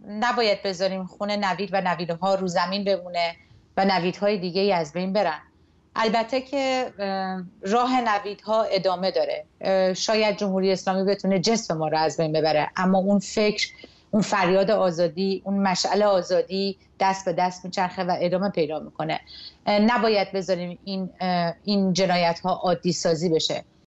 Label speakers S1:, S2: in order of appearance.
S1: نباید بذاریم خون نوید و نویدها رو زمین بمونه و نویدهای دیگه ای از بین برن. البته که راه نویدها ادامه داره. شاید جمهوری اسلامی بتونه جسم ما رو از بین ببره، اما اون فکر، اون فریاد آزادی، اون مشعل آزادی دست به دست میچرخه و ادامه پیدا میکنه. نباید بذاریم این جنایت ها عادی سازی بشه.